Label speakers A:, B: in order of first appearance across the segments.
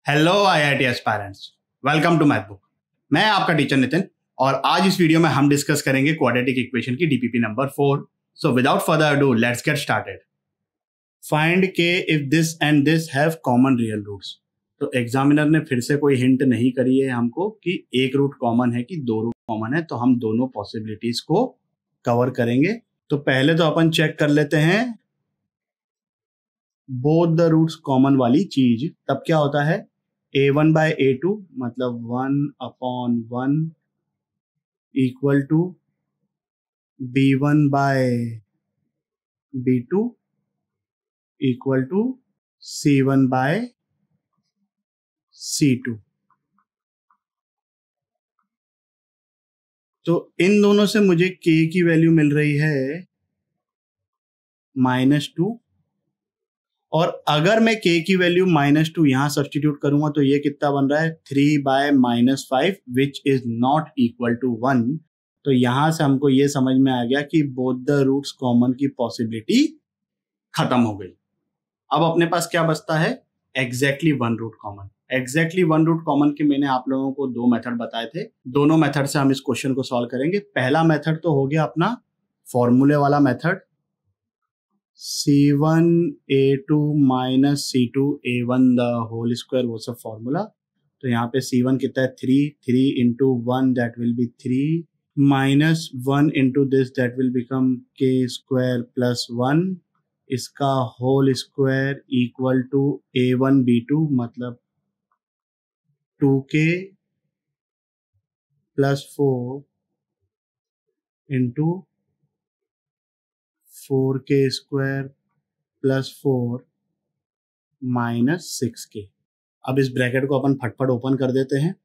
A: Hello IIT aspirants, welcome to math book. मैं आपका teacher Nitin और आज इस वीडियो में हम डिस्कस करेंगे क्वाड्रेटिक इक्वेशन की DPP number 4। So without further ado let's get started. Find K if this and this have common real roots. तो एग्जामिनर ने फिर से कोई हिंट नहीं करी है हमको कि एक रूट कॉमन है कि दो रूट कॉमन है, तो हम दोनों पॉसिबिलिटीज को कवर करेंगे। तो पहले तो अपन चेक कर लेते हैं बोथ द रूट्स कॉमन वाली चीज। तब क्या होता है, a1 बाय a2 मतलब 1/1 equal to b1 by b2 equal to c1 by c2। तो इन दोनों से मुझे k की वैल्यू मिल रही है -2, और अगर मैं k की वैल्यू -2 यहां सब्सटीट्यूट करूंगा तो ये कितना बन रहा है 3 by -5 which is not equal to 1। तो यहां से हमको ये समझ में आ गया कि बोथ द रूट्स कॉमन की पॉसिबिलिटी खत्म हो गई। अब अपने पास क्या बचता है, exactly one root common. Exactly one root common के मैंने आप लोगों को दो मेथड बताए थे, दोनों मेथड से हम इस क्वेश्चन को सॉल्व करेंगे। पहला मेथड तो हो गया अपना फॉर्मूले वाला method, c1 a2 minus c2 a1 the whole square, वो सब फॉर्मूला। तो यहाँ पे c1 कितना है 3 into 1 that will be 3 minus 1 into this that will become k square plus 1 इसका whole square equal to a1 b2 मतलब 2k plus 4 into 4k square plus 4 minus 6k। अब इस ब्रैकेट को अपन फटफट ओपन कर देते हैं।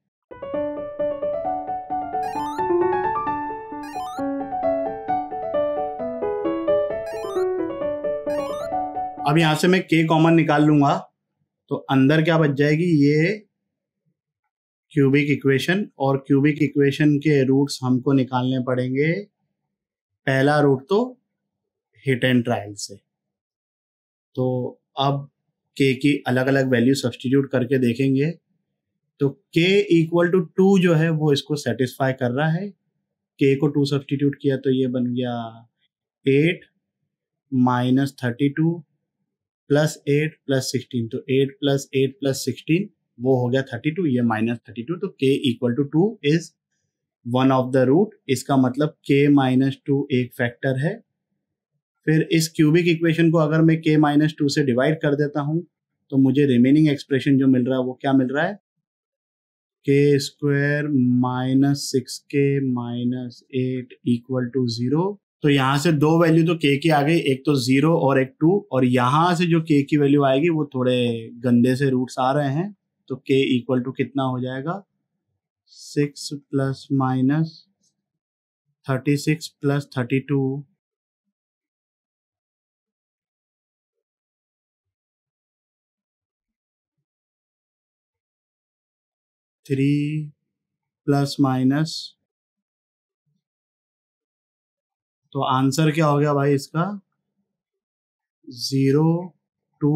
A: अब यहां से मैं k कॉमन निकाल लूंगा तो अंदर क्या बच जाएगी, ये क्यूबिक इक्वेशन, और क्यूबिक इक्वेशन के रूट्स हमको निकालने पड़ेंगे। पहला रूट तो हिट एंड ट्रायल से। तो अब k की अलग अलग वैल्यू सब्सटीट्यूट करके देखेंगे तो k इक्वल टू 2 जो है वो इसको सेटिस्फाई कर रहा है। k को 2 सब्सटीट्यूट किया तो ये बन गया 8 माइनस 32 प्लस 8 प्लस 16। तो 8 प्लस 8 प्लस 16 वो हो गया 32, ये माइनस 32। तो k equal to 2 is one of the root. इसका मतलब k माइनस 2 एक फैक्टर है। फिर इस क्यूबिक इक्वेशन को अगर मैं k माइनस 2 से डिवाइड कर देता हूं तो मुझे रिमेनिंग एक्सप्रेशन जो मिल रहा है वो क्या मिल रहा है, k square minus 6k minus 8 equal to 0। तो यहाँ से दो वैल्यू तो k की आ गई, एक तो 0 और एक 2, और यहाँ से जो k की वैल्यू आएगी वो थोड़े गंदे से रूट्स आ रहे हैं। तो k इक्वल टू कितना हो जाएगा 6 plus minus 36 plus 32 3 plus minus. तो आंसर क्या हो गया भाई इसका 0 2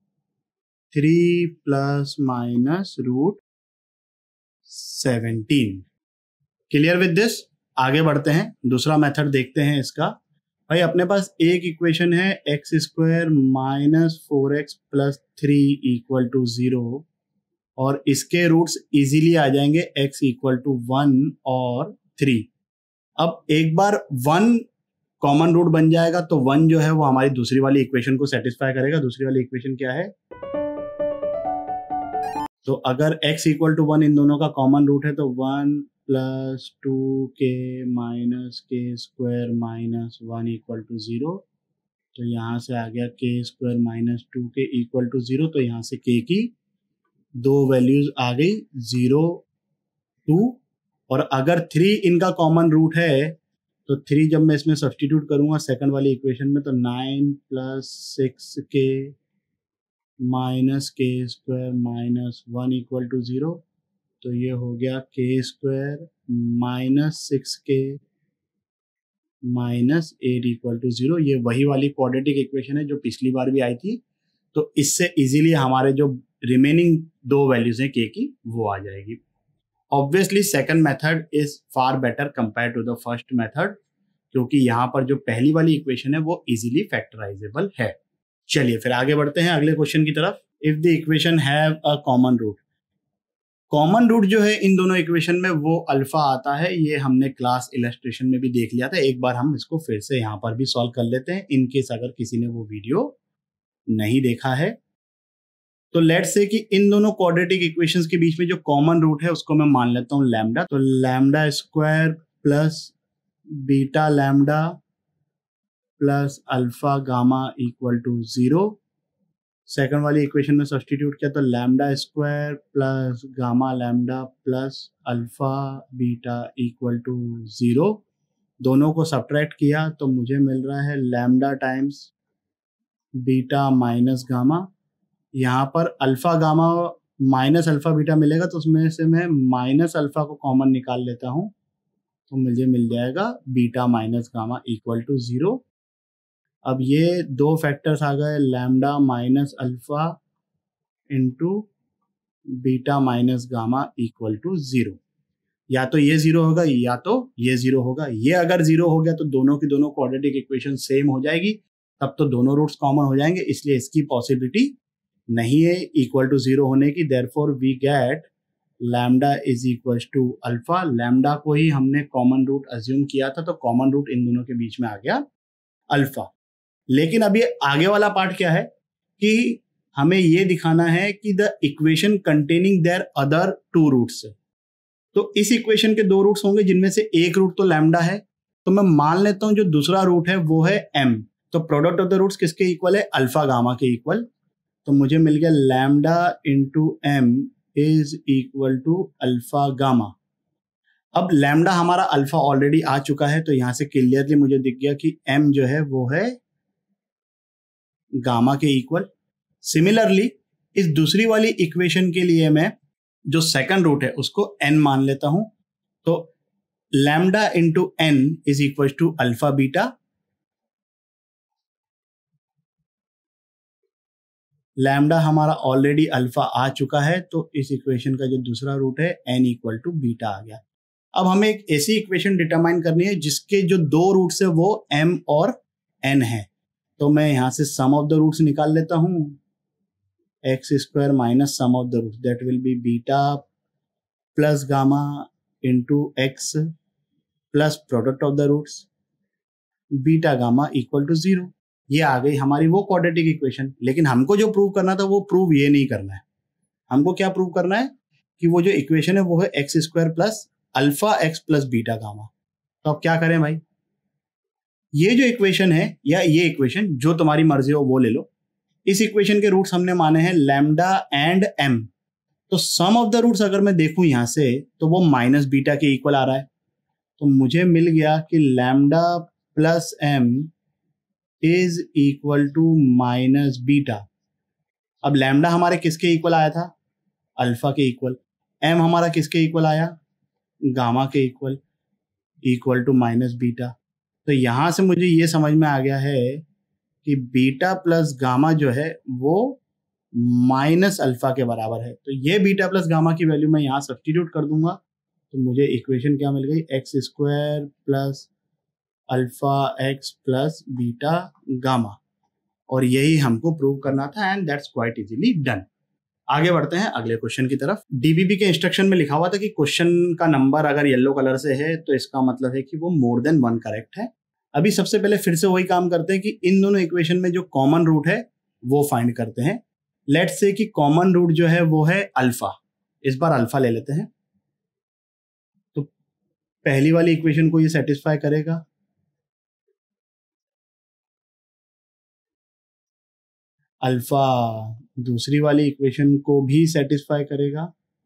A: 3 plus minus root 17। Clear with this, आगे बढ़ते हैं, दूसरा मेथड देखते हैं इसका। भाई अपने पास एक इक्वेशन है x square minus 4x plus 3 equal to 0, और इसके रूट्स इजीली आ जाएंगे x इक्वल टू 1 और 3। अब एक बार 1 कॉमन रूट बन जाएगा तो 1 जो है वो हमारी दूसरी वाली इक्वेशन को सेटिस्फाई करेगा। दूसरी वाली इक्वेशन क्या है, तो अगर x इक्वल टू 1 इन दोनों का कॉमन रूट है तो 1 plus 2k minus k square minus 1 equal to 0। तो यहाँ से आ गया k square minus 2k equal to 0। तो यहाँ से k की दो वैल्यूज आ गई 0 2, और अगर 3 इनका कॉमन रूट है तो 3 जब मैं इसमें सब्सटीट्यूट करूंगा सेकंड वाली इक्वेशन में तो 9 plus 6k minus k square minus 1 equal to 0। तो ये हो गया k square minus 6k minus 8 equal to 0। ये वही वाली क्वाड्रेटिक इक्वेशन है जो पिछली बार भी आई थी। तो इससे इजीली हमारे जो रिमेनिंग दो वैल्यूज हैं के की वो आ जाएगी। Obviously second method is far better compare to the first method, क्योंकि यहाँ पर जो पहली वाली इक्वेशन है वो इजीली फैक्टराइजेबल है। चलिए फिर आगे बढ़ते हैं अगले क्वेश्चन की तरफ। If the equation have a common root, common root जो है इन दोनों इक्वेशन में वो अल्फा आता है। ये हमने क्लास इलस्ट्रेशन में भी देख लिया था, एक बार हम इसको फिर से यहाँ पर भी सॉल्व कर लेते हैं इन केस अगर किसी ने वो वीडियो नहीं देखा है। तो लेट्स से कि इन दोनों क्वाड्रेटिक इक्वेशंस के बीच में जो कॉमन रूट है उसको मैं मान लेता हूँ लैम्डा। तो lambda square plus beta lambda plus alpha gamma equal to 0। Second वाली इक्वेशन में सब्सटीट्यूट किया तो lambda square plus gamma lambda plus alpha beta equal to 0। दोनों को सब्ट्रैक्ट किया तो मुझे मिल रहा है lambda times beta minus gamma. यहाँ पर alpha gamma minus alpha beta मिलेगा तो उसमें से मैं माइनस अल्फा को कॉमन निकाल लेता हूँ तो मुझे मिल जाएगा beta minus gamma equal to 0। अब ये दो फैक्टर्स आ गए lambda minus alpha into beta minus gamma equal to 0। या तो ये 0 होगा या तो ये 0 होगा। ये अगर 0 हो गया तो दोनों की दोनों क्वाड्रेटिक इक्वेशन सेम हो जाएगी, तब तो दोनों रूट्स कॉमन हो जाएंगे, इसलिए इसकी पॉसिबिलिटी नहीं है इक्वल टू 0 होने की। Therefore we get lambda is equal to alpha. Lambda को ही हमने कॉमन रूट अज्यूम किया था तो कॉमन रूट इन दोनों के बीच में आ गया अल्फा। लेकिन अभी आगे वाला पार्ट क्या है कि हमें ये दिखाना है कि the equation containing their other two roots. तो इस इक्वेशन के दो रूट्स होंगे जिनमें से एक रूट तो लैम्डा है, तो मैं मान लेता हूं जो दूसरा रूट है वो है m। तो प्रोडक्ट ऑफ द रूट्स किसके इक्वल है? अल्फा गामा के इक्वल। तो मुझे मिल गया lambda into m is equal to alpha gamma. अब लैम्डा हमारा अल्फा ऑलरेडी आ चुका है तो यहां से क्लियरली मुझे दिख गया कि m जो है वो है गामा के इक्वल। सिमिलरली इस दूसरी वाली इक्वेशन के लिए मैं जो सेकंड रूट है उसको n मान लेता हूं। तो lambda into n is equal to alpha beta. Lambda हमारा ऑलरेडी अल्फा आ चुका है तो इस इक्वेशन का जो दूसरा रूट है n इक्वल टू बीटा आ गया। अब हमें एक ऐसी इक्वेशन डिटरमाइन करनी है जिसके जो दो रूट्स है वो m और n है। तो मैं यहां से सम ऑफ द रूट्स निकाल लेता हूं, x square minus sum of the roots that will be beta plus gamma into x plus product of the roots beta gamma equal to 0। ये आ गई हमारी वो क्वाड्रेटिक इक्वेशन। लेकिन हमको जो प्रूव करना था वो प्रूव ये नहीं करना है। हमको क्या प्रूव करना है कि वो जो इक्वेशन है वो है x square plus alpha x plus beta gamma. तो अब क्या करें भाई, ये जो इक्वेशन है या ये इक्वेशन जो तुम्हारी मर्जी हो वो ले लो। इस इक्वेशन के रूट्स हमने माने हैं लैम्डा एंड m। तो सम ऑफ द रूट्स अगर मैं देखूं यहां से तो वो माइनस बीटा के इक्वल आ रहा है। तो मुझे मिल गया कि lambda plus m is equal to minus beta. अब लैम्डा हमारे किसके इक्वल आया था? अल्फा के इक्वल। m हमारा किसके इक्वल आया? गामा के equal, equal to minus beta. तो यहां से मुझे ये समझ में आ गया है कि बीटा प्लस गामा जो है वो माइनस अल्फा के बराबर है। तो ये बीटा प्लस गामा की वैल्यू मैं यहाँ सब्स्टिट्यूट कर दूंगा तो मुझे इक्वेशन क्या मिल गई? X square plus alpha x plus beta gamma. और यही हमको प्रूव करना था and that's quite easily done. आगे बढ़ते हैं अगले क्वेश्चन की तरफ। डीबीबी के इंस्ट्रक्शन में लिखा हुआ था कि क्वेश्चन का नंबर अगर येलो कलर से है तो इसका मतलब है कि वो मोर देन 1 करेक्ट है। अभी सबसे पहले फिर से वही काम करते हैं कि इन दोनों इक्वेशन में जो कॉमन रूट है वो फाइंड करते हैं। लेट्स से कि कॉमन रूट जो है वो है अल्फा। इस बार अल्फा ले लेते हैं तो पहली वाली इक्वेशन को ये सेटिस्फाई करेगा। अल्फा दूसरी वाली इक्वेशन को भी सेटिस्फाई करेगा।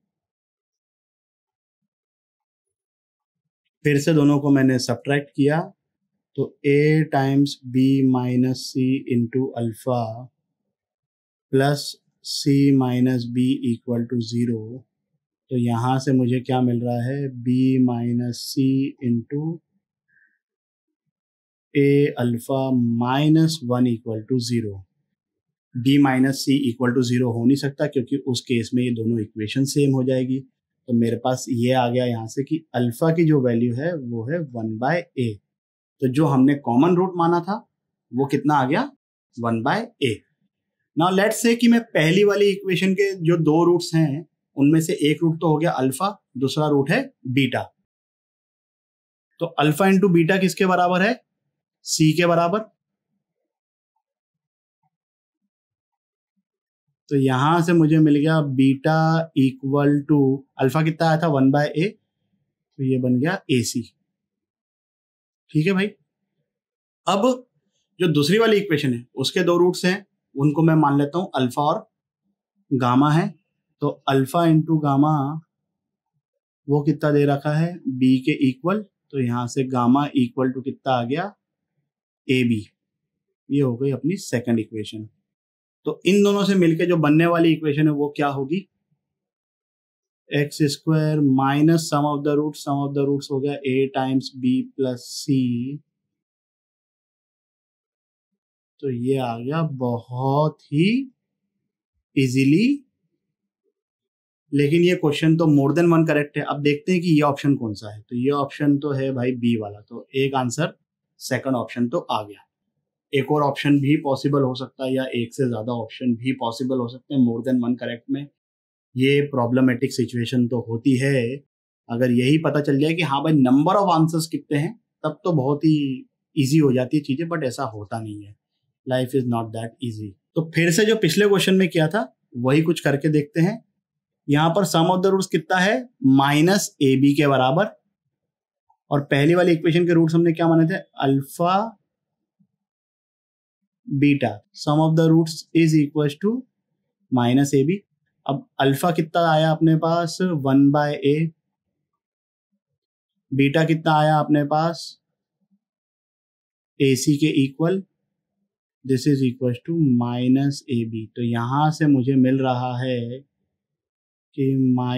A: फिर से दोनों को मैंने सब्ट्रैक्ट किया तो a times b minus c into alpha plus c minus b equal to 0। तो यहां से मुझे क्या मिल रहा है? b minus c into a alpha minus 1 equal to 0। b minus c equal to 0 हो नहीं सकता, क्योंकि उस केस में ये दोनों इक्वेशन सेम हो जाएगी। तो मेरे पास ये आ गया यहाँ से कि अल्फा की जो वैल्यू है वो है 1/a। तो जो हमने कॉमन रूट माना था वो कितना आ गया, 1/a। नाउ लेट्स से कि मैं पहली वाली इक्वेशन के जो दो रूट्स हैं उनमें से एक रूट तो हो गया अल्फा, दूसरा रूट है बीटा। तो अल्फा इंटू बीटा किसके बराबर है, सी के बराबर। तो यहां से मुझे मिल गया बीटा इक्वल टू, अल्फा कितना आया था 1/a, तो ये बन गया AC। ठीक है भाई। अब जो दूसरी वाली इक्वेशन है उसके दो रूट्स हैं, उनको मैं मान लेता हूं अल्फा और गामा है। तो अल्फा इंटू गामा वो कितना दे रखा है, b के इक्वल। तो यहां से गामा इक्वल टू कितना आ गया, AB। ये हो गई अपनी सेकंड इक्वेशन। तो इन दोनों से मिलके जो बनने वाली इक्वेशन है वो क्या होगी, x square minus sum of the roots हो गया a times b plus c. तो ये आ गया बहुत ही इजीली। लेकिन ये क्वेश्चन तो मोर देन वन करेक्ट है। अब देखते हैं कि ये ऑप्शन कौन सा है। तो ये ऑप्शन तो है भाई बी वाला, तो एक आंसर सेकंड ऑप्शन तो आ गया। एक और ऑप्शन भी पॉसिबल हो सकता है या एक से ज्यादा ऑप्शन भी पॉसिबल हो सकते हैं मोर देन वन करेक्ट में। ये प्रॉब्लमेटिक सिचुएशन तो होती है। अगर यही पता चल जाए कि हाँ भाई नंबर ऑफ आंसर्स कितने हैं, तब तो बहुत ही इजी हो जाती है चीजें, बट ऐसा होता नहीं है। Life is not that easy. तो फिर से जो पिछले क्वेश्चन में किया था वही कुछ करके देखते हैं। यहां पर सम ऑफ द रूट्स कितना है, -ab के बराबर। और पहली वाली इक्वेशन के रूट्स हमने क्या माने थे, alpha beta. Sum of the roots is equal to -ab। अब अल्फा कितना आया अपने पास, 1/a। बीटा कितना आया अपने पास, AC के equal. This is equal to -ab। तो यहां से मुझे मिल रहा है कि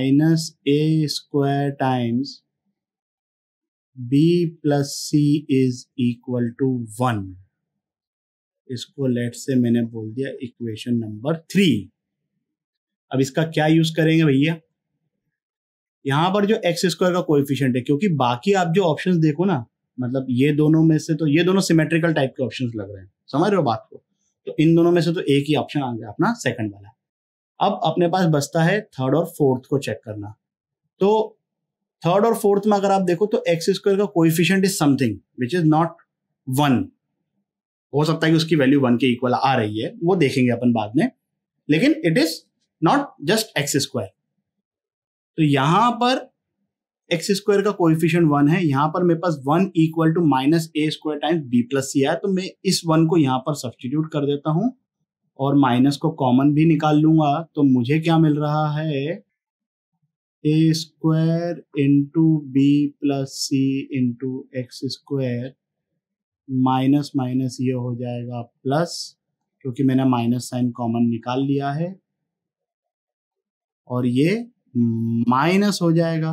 A: -a² times b plus c is equal to 1। इसको लेट से मैंने बोल दिया इक्वेशन नंबर 3। अब इसका क्या यूज करेंगे भैया, यहां पर जो x² का कोएफिशिएंट है, क्योंकि बाकी आप जो ऑप्शंस देखो ना, मतलब ये दोनों में से तो ये दोनों सिमेट्रिकल टाइप के ऑप्शंस लग रहे हैं, समझ रहे हो बात को। तो इन दोनों में से तो एक ही ऑप्शन आ गया अपना सेकंड वाला। अब अपने पास बचता है थर्ड और फोर्थ को चेक करना। तो थर्ड और फोर्थ में अगर आप देखो तो x² का coefficient is something which is not 1। हो सकता है कि उसकी वैल्यू 1 के इक्वल आ रही है, वो देखेंगे अपन बाद में, लेकिन it is not just x²। तो यहां पर x² का कोएफिशिएंट 1 है, यहां पर मेरे पास 1 equal to -a² times b plus c आया। तो मैं इस 1 को यहां पर सब्स्टिट्यूट कर देता हूं और माइनस को कॉमन भी निकाल लूंगा। तो मुझे क्या मिल रहा है, a² into b plus c into x², minus minus ये हो जाएगा प्लस, क्योंकि मैंने माइनस साइन कॉमन निकाल लिया है, और ये माइनस हो जाएगा।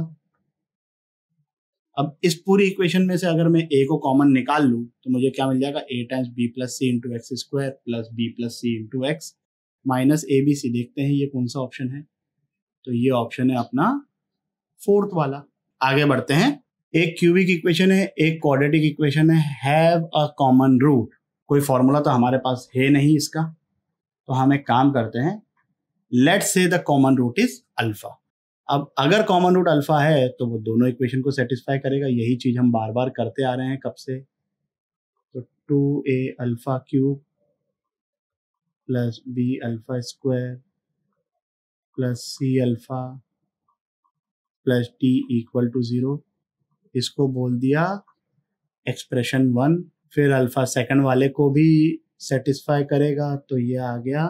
A: अब इस पूरी इक्वेशन में से अगर मैं a को कॉमन निकाल लूं तो मुझे क्या मिल जाएगा, a times b plus c into x² plus b plus c into x minus abc। देखते हैं ये कौन सा ऑप्शन है। तो ये ऑप्शन है अपना फोर्थ वाला। आगे बढ़ते हैं। एक क्यूबिक इक्वेशन है, एक क्वाड्रेटिक इक्वेशन है, हैव अ कॉमन रूट। कोई फॉर्मूला तो हमारे पास है नहीं इसका, तो हम एक काम करते हैं, let's say the common root is alpha. अब अगर कॉमन रूट अल्फा है तो वो दोनों इक्वेशन को सेटिस्फाई करेगा। यही चीज हम बार बार करते आ रहे हैं कब से। तो 2a alpha cube plus b alpha square plus c alpha plus d equal to 0। इसको बोल दिया एक्सप्रेशन 1। फिर अल्फा सेकंड वाले को भी सेटिस्फाई करेगा, तो ये आ गया,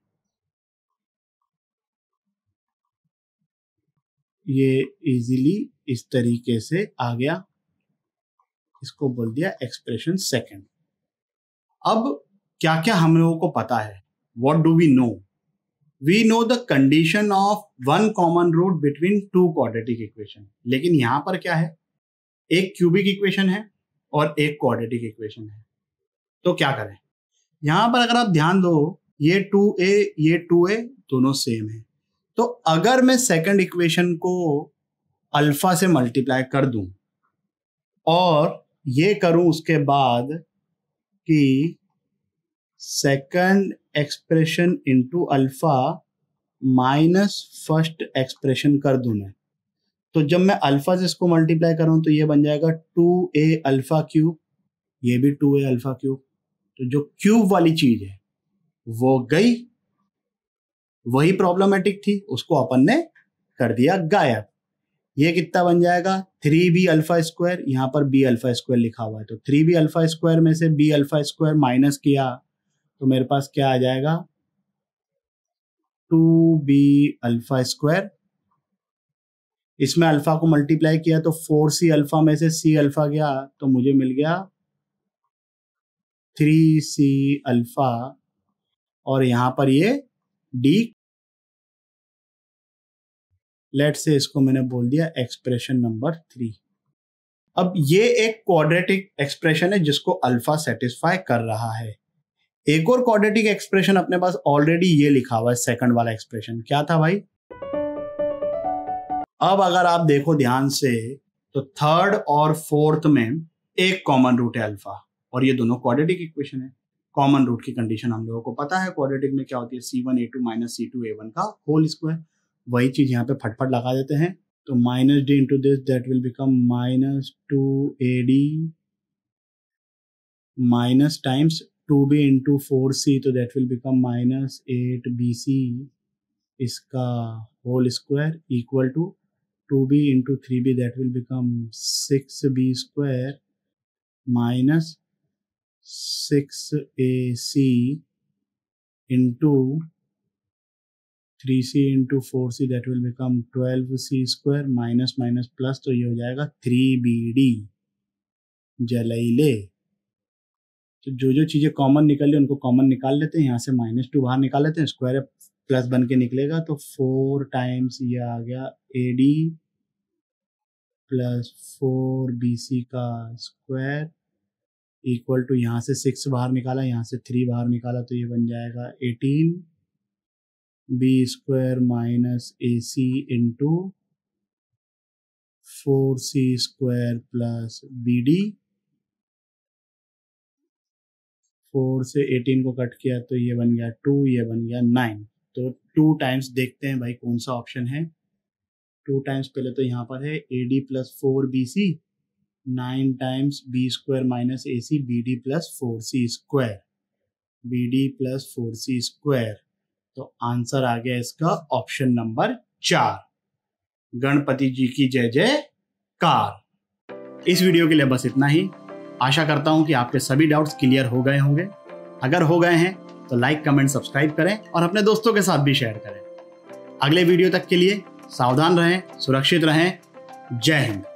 A: ये इजीली इस तरीके से आ गया। इसको बोल दिया एक्सप्रेशन सेकंड। अब क्या क्या हम लोगों को पता है, what do we know, we know the condition of one common root between two quadratic equation. लेकिन यहां पर क्या है, एक क्यूबिक इक्वेशन है और एक क्वाड्रेटिक इक्वेशन है। तो क्या करें, यहां पर अगर आप ध्यान दो, ये 2a ये 2a दोनों सेम है। तो अगर मैं सेकंड इक्वेशन को अल्फा से मल्टीप्लाई कर दूं और ये करूं उसके बाद कि second expression into alpha minus first expression कर दूं मैं, तो जब मैं अल्फा से इसको मल्टीप्लाई करूं तो ये बन जाएगा 2a अल्फा क्यूब, ये भी 2a अल्फा क्यूब। तो जो क्यूब वाली चीज है वो गई, वही प्रॉब्लमेटिक थी, उसको अपन ने कर दिया गायब। ये कितना बन जाएगा 3b अल्फा स्क्वायर, यहां पर b अल्फा स्क्वायर लिखा हुआ है, तो 3b अल्फा स्क्वायर में से b अल्फा स्क्वायर माइनस किया तो मेरे पास क्या आ जाएगा 2b अल्फा स्क्वायर। इसमें अल्फा को मल्टीप्लाई किया तो 4c अल्फा में से c अल्फा गया तो मुझे मिल गया 3c अल्फा, और यहां पर ये d, लेट से इसको मैंने बोल दिया एक्सप्रेशन नंबर 3। अब ये एक क्वाड्रेटिक एक्सप्रेशन है जिसको अल्फा सेटिस्फाई कर रहा है। एक और क्वाड्रेटिक एक्सप्रेशन अपने पास ऑलरेडी ये लिखा हुआ है, सेकंड वाला एक्सप्रेशन क्या था भाई। अब अगर आप देखो ध्यान से तो थर्ड और फोर्थ में एक कॉमन रूट है अल्फा, और ये दोनों क्वाड्रेटिक इक्वेशन है। कॉमन रूट की कंडीशन हम लोगों को पता है क्वाड्रेटिक में क्या होती है, c1a2 माइनस c2a1 का होल स्क्वायर। वही चीज यहाँ पे फटफट लगा देते हैं, तो minus d into this that will become minus 2ad minus times 2b into 4c, तो that will become minus 8bc इसका whole square equal to 2b into 3b that will become 6b square minus 6ac into 3c into 4c that will become 12c square minus minus plus, तो ये हो जाएगा 3bd जलाइले। तो जो चीजें common निकल रही उनको कॉमन निकाल लेते हैं, यहाँ से -2 बाहर निकाल लेते हैं, स्क्वायर प्लस बन के निकलेगा, तो 4 टाइम्स ये आ गया ad प्लस 4bc का स्क्वायर इक्वल टू, यहाँ से 6 बाहर निकाला, यहाँ से 3 बाहर निकाला, तो ये बन जाएगा 18b square minus ac into 4c square plus bd। 4 से 18 को कट किया तो ये बन गया 2, ये बन गया 9। तो 2 टाइम्स देखते हैं भाई कौन सा ऑप्शन है। 2 टाइम्स पहले तो यहाँ पर है ad plus 4bc, 9 times b square minus ac bd plus 4c square, bd plus 4c square. तो आंसर आ गया इसका ऑप्शन नंबर 4। गणपति जी की जय जयकार। इस वीडियो के लिए बस इतना ही। आशा करता हूं कि आपके सभी डाउट्स क्लियर हो गए होंगे। अगर हो गए हैं तो लाइक कमेंट सब्सक्राइब करें और अपने दोस्तों के साथ भी शेयर करें। अगले वीडियो तक के लिए सावधान रहें, सुरक्षित रहें। जय हिंद।